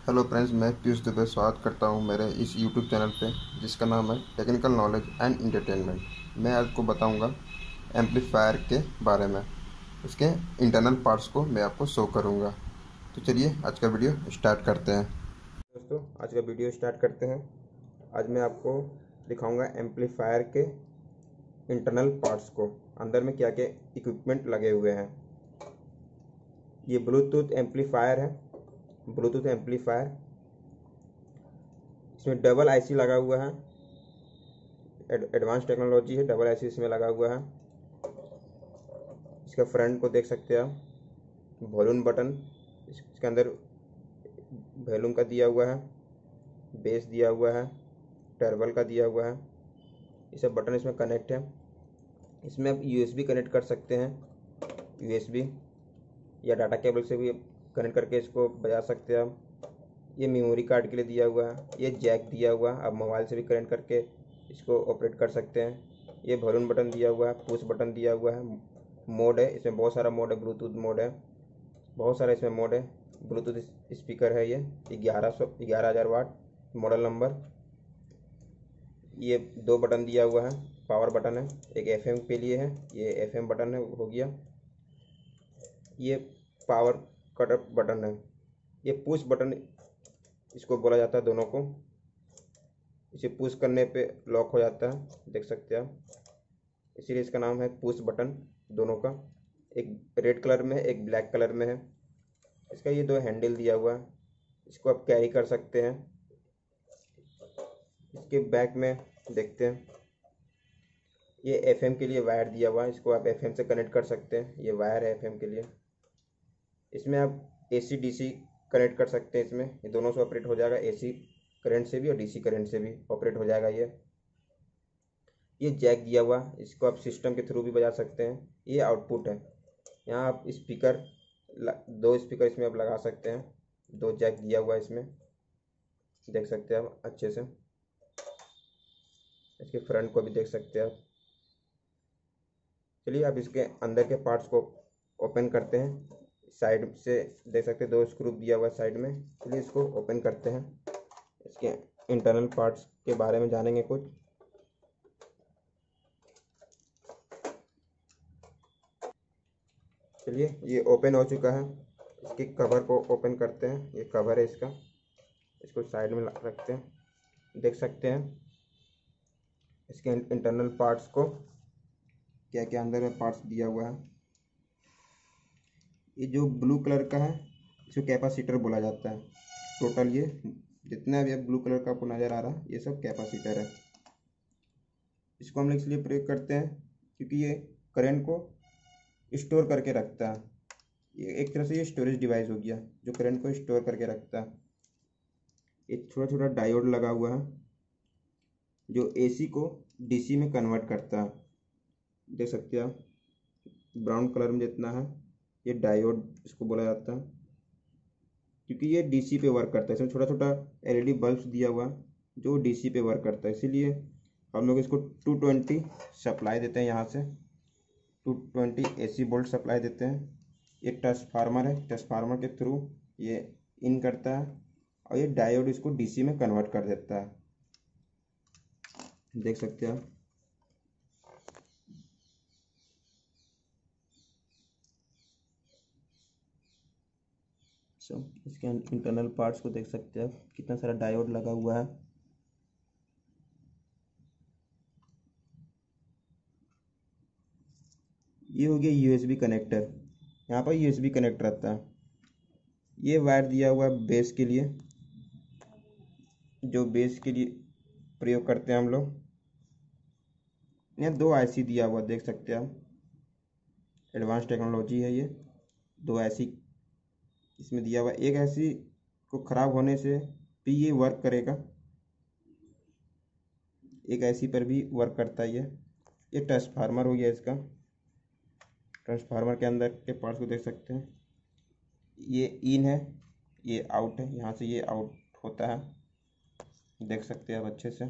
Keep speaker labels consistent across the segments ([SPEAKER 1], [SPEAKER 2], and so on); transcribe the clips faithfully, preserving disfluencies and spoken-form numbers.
[SPEAKER 1] Hello friends, मैं पीयूष दुबे स्वागत करता हूं मेरे इस यूट्यूब चैनल पे जिसका नाम है टेक्निकल नॉलेज एंड इंटरटेनमेंट। मैं आपको बताऊंगा एम्पलीफायर के बारे में, उसके इंटरनल पार्ट्स को मैं आपको शो करूंगा। तो चलिए आज का वीडियो स्टार्ट करते हैं। दोस्तों, आज का वीडियो स्टार्ट करते हैं। आज मैं आपको दिखाऊंगा एम्पलीफायर के इंटरनल पार्ट्स को, अंदर में क्या क्या इक्विपमेंट लगे हुए हैं। ये ब्लूटूथ एम्पलीफायर है, ब्लूटूथ एम्पलीफायर। इसमें डबल आईसी लगा हुआ है, एडवांस टेक्नोलॉजी है, डबल आईसी इसमें लगा हुआ है। इसका फ्रंट को देख सकते हैं आप, वॉल्यूम बटन इसके अंदर वॉल्यूम का दिया हुआ है, बेस दिया हुआ है, टर्बल का दिया हुआ है। ये सब बटन इसमें कनेक्ट है। इसमें आप यूएसबी कनेक्ट कर सकते हैं, यूएसबी या डाटा केबल से भी कनेक्ट करके इसको बजा सकते हैं आप। ये मेमोरी कार्ड के लिए दिया हुआ है, ये जैक दिया हुआ है, आप मोबाइल से भी कनेक्ट करके इसको ऑपरेट कर सकते हैं। ये वॉल्यूम बटन दिया हुआ है, पुश बटन दिया हुआ है, मोड है, इसमें बहुत सारा मोड है, ब्लूटूथ मोड है, बहुत सारा इसमें मोड है। ब्लूटूथ स्पीकर है, ये ग्यारह सौ ग्यारह हज़ार वाट मॉडल नंबर। ये दो बटन दिया हुआ है, पावर बटन है, एक एफएम के लिए है, ये एफएम बटन है हो गया। ये पावर कट बटन है, ये पुश बटन इसको बोला जाता है दोनों को। इसे पुश करने पे लॉक हो जाता है, देख सकते हैं आप, इसीलिए इसका नाम है पुश बटन दोनों का। एक रेड कलर में है, एक ब्लैक कलर में है। इसका ये दो हैंडल दिया हुआ है, इसको आप कैरी कर सकते हैं। इसके बैक में देखते हैं, ये एफएम के लिए वायर दिया हुआ है, इसको आप एफएम से कनेक्ट कर सकते हैं, ये वायर है एफएम के लिए। इसमें आप एसी डीसी कनेक्ट कर सकते हैं, इसमें ये दोनों से ऑपरेट हो जाएगा, एसी करंट से भी और डीसी करंट से भी ऑपरेट हो जाएगा। ये ये जैक दिया हुआ, इसको आप सिस्टम के थ्रू भी बजा सकते हैं। ये आउटपुट है, यहाँ आप स्पीकर, दो स्पीकर इसमें आप लगा सकते हैं, दो जैक दिया हुआ है इसमें, देख सकते हैं आप अच्छे से। इसके फ्रंट को भी देख सकते हैं आप। चलिए आप इसके अंदर के पार्ट्स को ओपन करते हैं। साइड से देख सकते हैं, दो स्क्रू दिया हुआ है साइड में। चलिए इसको ओपन करते हैं, इसके इंटरनल पार्ट्स के बारे में जानेंगे कुछ। चलिए ये ओपन हो चुका है, इसके कवर को ओपन करते हैं। ये कवर है इसका, इसको साइड में रखते हैं, देख सकते हैं इसके इंटरनल पार्ट्स को, क्या क्या अंदर में पार्ट्स दिया हुआ है। ये जो ब्लू कलर का है इसको कैपेसिटर बोला जाता है। टोटल ये जितना भी ब्लू कलर का आपको नज़र आ रहा है, ये सब कैपेसिटर है। इसको हम लोग इसलिए प्रयोग करते हैं क्योंकि ये करंट को स्टोर करके रखता है। ये एक तरह से ये स्टोरेज डिवाइस हो गया जो करंट को स्टोर करके रखता है। एक छोटा छोटा डायोड लगा हुआ है जो एसी को डीसी में कन्वर्ट करता है, देख सकते हैं आप, ब्राउन कलर में जितना है ये डायोड इसको बोला जाता है, क्योंकि ये डीसी पे वर्क करता है। इसमें छोटा छोटा एलईडी बल्ब्स दिया हुआ है जो डीसी पे वर्क करता है, इसीलिए हम लोग इसको टू ट्वेंटी सप्लाई देते हैं, यहाँ से two twenty AC volt supply देते हैं। ये ट्रांसफार्मर है, ट्रांसफार्मर के थ्रू ये इन करता है और ये डायोड इसको डीसी में कन्वर्ट कर देता है, देख सकते हैं आप। सब इसके इंटरनल पार्ट्स को देख सकते हैं आप, कितना सारा डायोड लगा हुआ है। ये हो गया यूएसबी कनेक्टर, यहाँ पर यूएसबी कनेक्ट रहता है। ये वायर दिया हुआ है बेस के लिए, जो बेस के लिए प्रयोग करते हैं हम लोग। यहाँ दो आईसी दिया हुआ देख सकते हैं आप, एडवांस टेक्नोलॉजी है ये। दो आईसी इसमें दिया हुआ, एक आईसी को ख़राब होने से भी ये वर्क करेगा, एक आईसी पर भी वर्क करता है ये। ये ट्रांसफार्मर हो गया इसका, ट्रांसफार्मर के अंदर के पार्ट्स को देख सकते हैं। ये इन है, ये आउट है, यहाँ से ये आउट होता है, देख सकते हैं आप अच्छे से।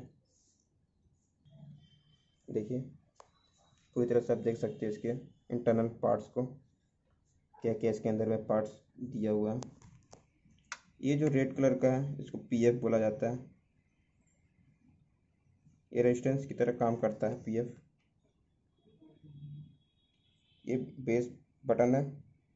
[SPEAKER 1] देखिए पूरी तरह से आप देख सकते हैं इसके इंटरनल पार्ट्स को, क्या क्या इसके अंदर में पार्ट्स दिया हुआ है। ये जो रेड कलर का है इसको पीएफ बोला जाता है। ये रेजिस्टेंस की तरह काम करता है पीएफ। ये बेस बटन है।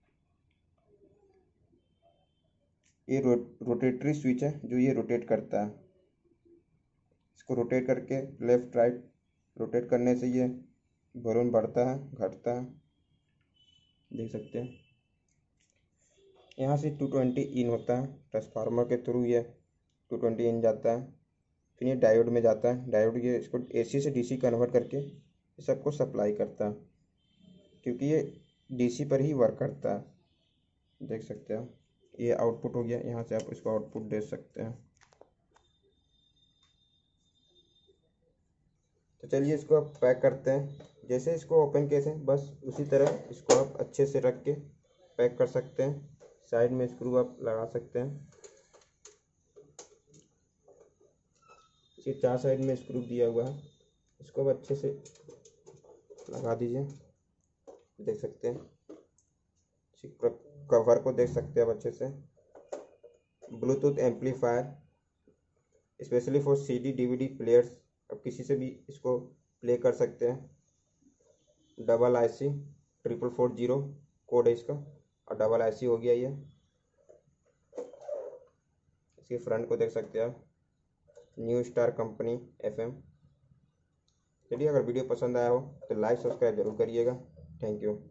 [SPEAKER 1] ये रो, रोटेटरी स्विच है जो ये रोटेट करता है। इसको रोटेट करके लेफ्ट राइट रोटेट करने से ये वॉल्यूम बढ़ता है घटता है, देख सकते हैं। यहाँ से टू ट्वेंटी इन होता है, ट्रांसफार्मर के थ्रू ये टू ट्वेंटी इन जाता है। फिर ये डायोड में जाता है। डायोड ये इसको एसी से डीसी कन्वर्ट करके ये सबको सप्लाई करता है, क्योंकि ये डीसी पर ही वर्क करता है, देख सकते हैं। ये आउटपुट हो गया, यहाँ से आप इसको आउटपुट दे सकते हैं। तो चलिए इसको आप पैक करते हैं। जैसे इसको ओपन किए थे बस उसी तरह इसको आप अच्छे से रख के पैक कर सकते हैं। साइड में स्क्रू आप लगा सकते हैं। इसके चार साइड में स्क्रू दिया हुआ है, इसको आप अच्छे से लगा दीजिए, देख सकते हैं। कवर को देख सकते हैं आप अच्छे से। Bluetooth amplifier specially for CD DVD players, आप किसी से भी इसको प्ले कर सकते हैं। Double IC triple four zero code है इसका, और डबल आईसी हो गया ये। इसके फ्रंट को देख सकते हैं आप, न्यू स्टार कंपनी एफएम। चलिए, अगर वीडियो पसंद आया हो तो लाइक सब्सक्राइब जरूर करिएगा। Thank you.